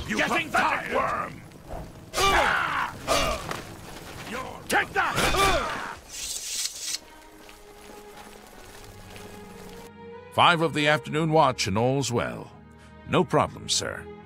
You Getting pathetic tired. worm! Take that! 5 of the afternoon watch and all's well. No problem, sir.